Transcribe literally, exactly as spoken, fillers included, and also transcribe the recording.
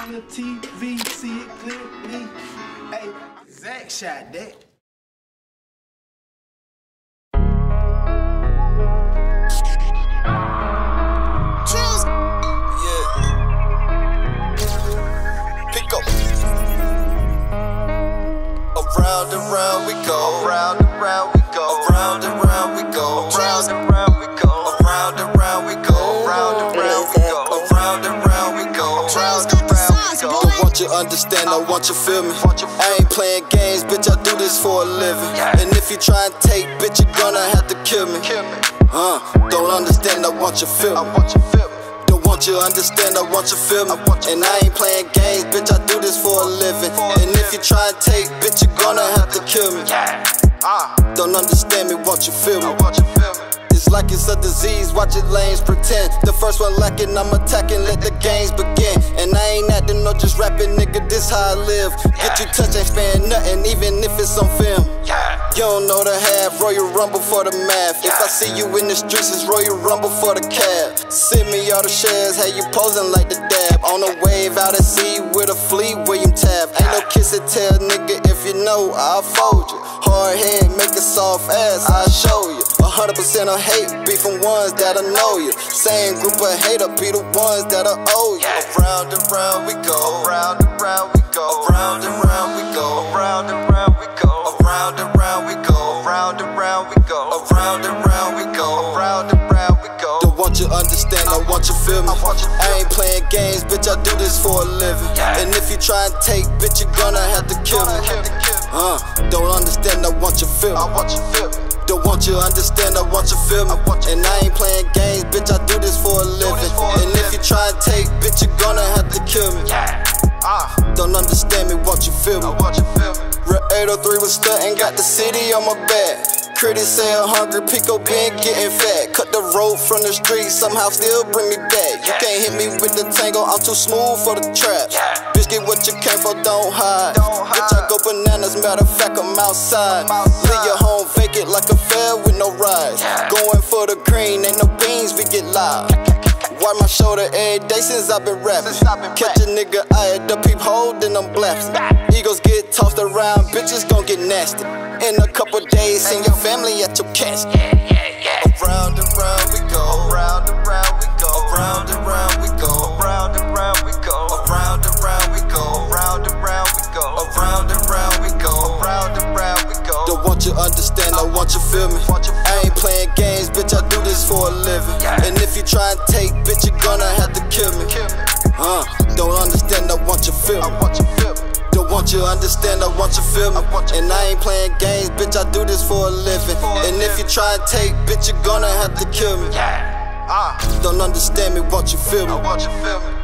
on the T V, see it clearly. Hey, Zach shot that. Round and round we go, round and round we go, round and round we go, round and round we go, round and round we go, round and round we go, round and round we go, round and round we go. Don't want you understand, I want you feel me. I ain't playing games, bitch, I do this for a living. And if you try and take, bitch, you gonna have to kill me. Uh, don't understand, I want you feel me. Don't want you understand, I want you feel me. And I ain't playing games, bitch, I do this for a living. And if you try and take, bitch, you gonna have to kill me. Don't understand me, want you feel me. It's like it's a disease, watch it lanes pretend. The first one lacking, I'm attacking, let the games begin. And I ain't acting, no just rapping, nigga, this how I live. Get you touch, ain't sparing nothing, even if it's on film. You don't know the half, Royal Rumble for the math. If I see you in the streets, it's Royal Rumble for the cab. Send me all the shares, how you posing like the dab. On a wave out at sea with a fleet, William Tab. Ain't no kiss and tell, nigga, if you know, I'll fold you. Hard head, make a soft ass, I'll show you. A hundred percent of hate be from ones that'll know you. Same group of hater be the ones that'll owe you. Around and round we go, around and round we go, around and round we go, around and round we go, around and round we go, around and round we go, around and round we go, around and round we go. Don't want you understand, I want you feel me. I ain't playing games, bitch, I do this for a living. And if you try and take, bitch, you gonna have to kill me. Uh, don't understand, I want you feel me. Don't want you understand, I want you feel me. And I ain't playing games, bitch, I do this for a living. And if you try and take, bitch, you gonna have to kill me. Don't understand me, want you feel me. Real eight oh three was stuntin', got the city on my back. Critics say I'm hungry, Pico been getting fat. Cut the road from the street, somehow still bring me back. You can't hit me with the tango, I'm too smooth for the trap. Bitch, get what you came for, don't hide. Bitch, I go bananas, matter of fact, I'm outside. Leave your home vacant like a fair with no rides. Going for the green, ain't no beans, we get live. Wipe my shoulder every day since I've been rapping. Catch a nigga eye at the peephole, then I'm blasting. Egos get tossed around, bitches gon' get nasty. In a couple days, send your family at your casket. Around and round we go, around and round we go, around and round we go, around and round we go, around and round we go, around and round we go, around and round we go, around and round we go. Don't want you understand, I want you feel me. I ain't playing games, bitch, I do this for a living. And if you try and take, bitch, you gonna have to kill me. Uh, don't understand, I want you feel me. Don't want you understand, I want you feel me. And I ain't playing games, bitch, I do this for a living. And if you try and take, bitch, you gonna have to kill me. Don't understand me, want you feel me.